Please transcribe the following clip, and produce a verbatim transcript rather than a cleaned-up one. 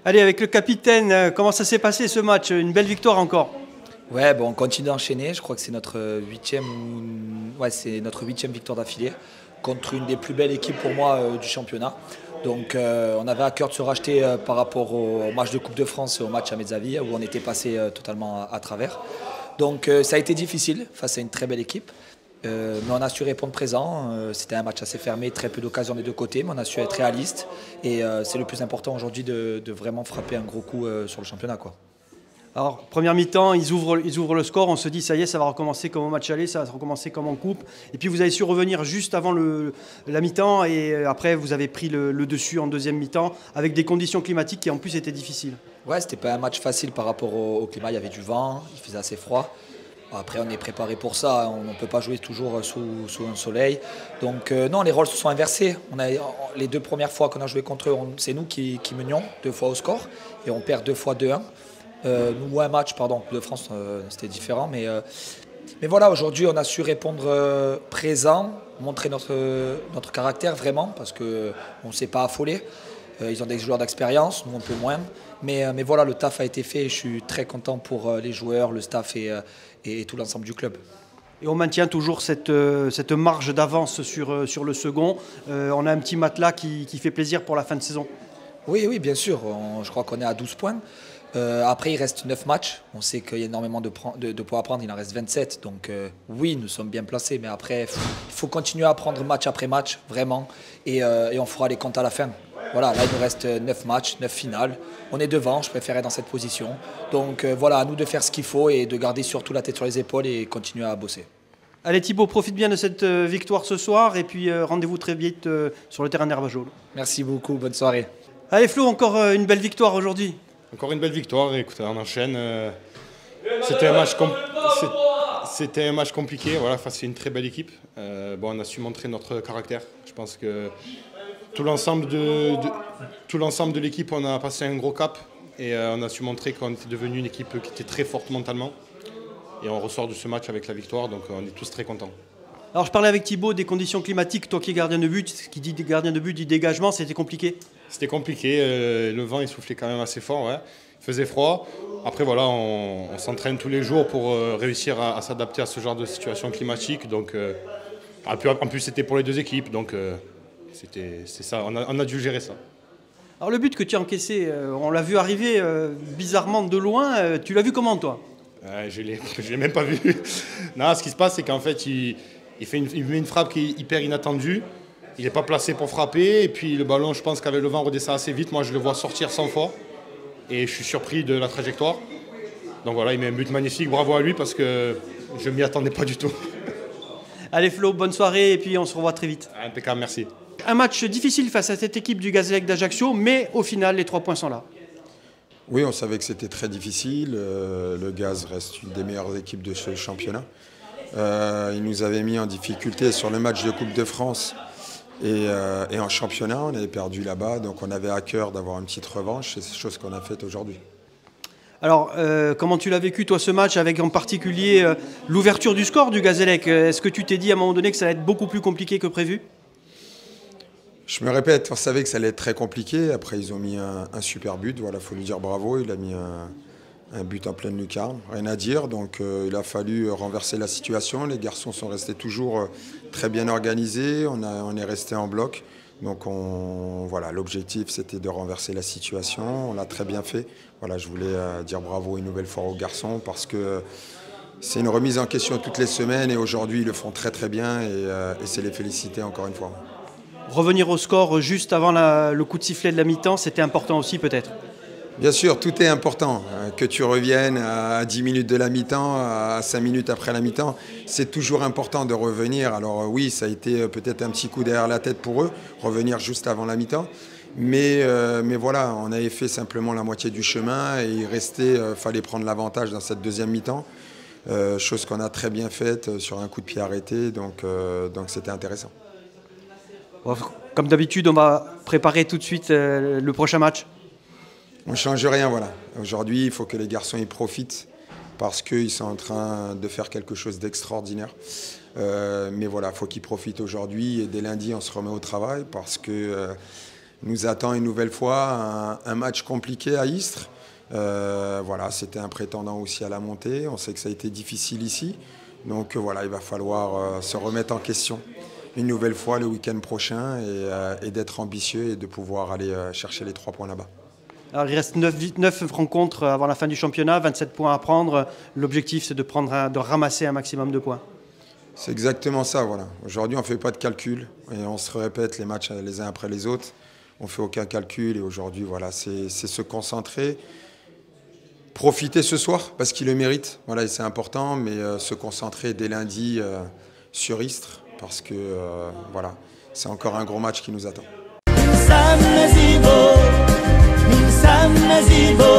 Allez, avec le capitaine, euh, comment ça s'est passé ce match? Une belle victoire encore. Ouais, bon, on continue d'enchaîner. Je crois que c'est notre huitième, ou- ouais, c'est notre huitième victoire d'affilée contre une des plus belles équipes pour moi euh, du championnat. Donc, euh, on avait à cœur de se racheter euh, par rapport au match de Coupe de France et au match à Mezzaville où on était passé euh, totalement à, à travers. Donc, euh, ça a été difficile face à une très belle équipe. Euh, mais on a su répondre présent. Euh, C'était un match assez fermé, très peu d'occasions des deux côtés, mais on a su être réaliste. Et euh, c'est le plus important aujourd'hui de, de vraiment frapper un gros coup euh, sur le championnat, quoi. Alors, première mi-temps, ils ouvrent, ils ouvrent le score, on se dit ça y est, ça va recommencer comme au match aller, ça va recommencer comme en coupe. Et puis vous avez su revenir juste avant le, la mi-temps et après vous avez pris le, le dessus en deuxième mi-temps avec des conditions climatiques qui en plus étaient difficiles. Ouais, c'était pas un match facile par rapport au, au climat, il y avait du vent, il faisait assez froid. Après, on est préparé pour ça, on ne peut pas jouer toujours sous, sous un soleil. Donc euh, non, les rôles se sont inversés. On a, les deux premières fois qu'on a joué contre eux, c'est nous qui, qui menions deux fois au score et on perd deux fois deux un. Euh, nous, un match, pardon, de France, euh, c'était différent. Mais, euh, mais voilà, aujourd'hui, on a su répondre euh, présent, montrer notre, notre caractère vraiment, parce qu'on ne s'est pas affolé. Euh, ils ont des joueurs d'expérience, nous un peu moins. Mais, euh, mais voilà, le taf a été fait et je suis très content pour euh, les joueurs, le staff et, euh, et tout l'ensemble du club. Et on maintient toujours cette, euh, cette marge d'avance sur, euh, sur le second. Euh, on a un petit matelas qui, qui fait plaisir pour la fin de saison. Oui, oui, bien sûr. On- je crois qu'on est à douze points. Euh, après, il reste neuf matchs. On sait qu'il y a énormément de, de, de points à prendre. Il en reste vingt-sept. Donc, euh, oui, nous sommes bien placés. Mais après, il faut continuer à prendre match après match, vraiment. Et, euh, et on fera les comptes à la fin. Voilà, là, il nous reste neuf matchs, neuf finales. On est devant. Je préfère être dans cette position. Donc, euh, voilà, à nous de faire ce qu'il faut et de garder surtout la tête sur les épaules et continuer à bosser. Allez Thibaut, profite bien de cette euh, victoire ce soir et puis euh, rendez-vous très vite euh, sur le terrain d'Herbajoul. Merci beaucoup. Bonne soirée. Allez Flo, encore euh, une belle victoire aujourd'hui. Encore une belle victoire, écoutez, on enchaîne. euh, C'était un match, com- c'est- c'était un match compliqué, voilà, face à une très belle équipe. Euh, bon, on a su montrer notre caractère. Je pense que tout l'ensemble de, de- tout l'ensemble de l'équipe, on a passé un gros cap et euh, on a su montrer qu'on était devenu une équipe qui était très forte mentalement. Et on ressort de ce match avec la victoire, donc on est tous très contents. Alors je parlais avec Thibaut des conditions climatiques, toi qui es gardien de but, ce qui dit gardien de but dit dégagement, c'était compliqué. C'était compliqué, euh, le vent il soufflait quand même assez fort, ouais. Il faisait froid. Après voilà, on, on s'entraîne tous les jours pour euh, réussir à, à s'adapter à ce genre de situation climatique. Donc, euh, en plus, en plus, c'était pour les deux équipes, donc euh, c'était, c'est ça, on a, on a dû gérer ça. Alors le but que tu as encaissé, euh, on l'a vu arriver euh, bizarrement de loin, euh, tu l'as vu comment toi? Euh, je ne l'ai, je l'ai même pas vu. Non, ce qui se passe, c'est qu'en fait, il, il, fait une, il met une frappe qui est hyper inattendue. Il n'est pas placé pour frapper. Et puis le ballon, je pense qu'avec le vent, redescend assez vite. Moi, je le vois sortir sans fois. Et je suis surpris de la trajectoire. Donc voilà, il met un but magnifique. Bravo à lui parce que je ne m'y attendais pas du tout. Allez Flo, bonne soirée et puis on se revoit très vite. Impeccable, merci. Un match difficile face à cette équipe du Gazélec d'Ajaccio, mais au final, les trois points sont là. Oui, on savait que c'était très difficile. Euh, le Gaz reste une des meilleures équipes de ce championnat. Euh, il nous avait mis en difficulté sur le match de Coupe de France et, euh, et en championnat. On avait perdu là-bas, donc on avait à cœur d'avoir une petite revanche. C'est chose qu'on a faite aujourd'hui. Alors, euh, comment tu l'as vécu toi ce match, avec en particulier euh, l'ouverture du score du Gazélec? Est-ce que tu t'es dit à un moment donné que ça allait être beaucoup plus compliqué que prévu? Je me répète, on savait que ça allait être très compliqué. Après, ils ont mis un, un super but. Voilà, faut lui dire bravo. Il a mis un, un but en pleine lucarne. Rien à dire. Donc, euh, il a fallu renverser la situation. Les garçons sont restés toujours euh, très bien organisés. On, a, on est resté en bloc. Donc, on, voilà, l'objectif, c'était de renverser la situation. On l'a très bien fait. Voilà, je voulais euh, dire bravo une nouvelle fois aux garçons parce que c'est une remise en question toutes les semaines et aujourd'hui, ils le font très très bien et, euh, et c'est les féliciter encore une fois. Revenir au score juste avant la- le coup de sifflet de la mi-temps, c'était important aussi peut-être? Bien sûr, tout est important. Euh, Que tu reviennes à dix minutes de la mi-temps, à cinq minutes après la mi-temps, c'est toujours important de revenir. Alors euh, oui, ça a été euh, peut-être un petit coup derrière la tête pour eux, revenir juste avant la mi-temps. Mais, euh, mais voilà, on avait fait simplement la moitié du chemin et il restait, euh, fallait prendre l'avantage dans cette deuxième mi-temps. Euh, chose qu'on a très bien faite euh, sur un coup de pied arrêté, donc euh, donc c'était intéressant. Bon, comme d'habitude, on va préparer tout de suite euh, le prochain match. On ne change rien, voilà. Aujourd'hui, il faut que les garçons y profitent parce qu'ils sont en train de faire quelque chose d'extraordinaire. Euh, mais voilà, il faut qu'ils profitent aujourd'hui et dès lundi, on se remet au travail parce que euh, nous attend une nouvelle fois un, un match compliqué à Istres. Euh, voilà, c'était un prétendant aussi à la montée. On sait que ça a été difficile ici. Donc voilà, il va falloir euh, se remettre en question une nouvelle fois le week-end prochain et, euh, et d'être ambitieux et de pouvoir aller euh, chercher les trois points là-bas. Alors, il reste neuf rencontres avant la fin du championnat, vingt-sept points à prendre. L'objectif, c'est de, prendre un, de ramasser un maximum de points. C'est exactement ça, voilà. Aujourd'hui, on ne fait pas de calcul et on se répète les matchs les uns après les autres. On ne fait aucun calcul et aujourd'hui, voilà, c'est se concentrer. Profiter ce soir parce qu'il le mérite, voilà, et c'est important, mais euh, se concentrer dès lundi euh, sur Istres parce que euh, voilà, c'est encore un gros match qui nous attend.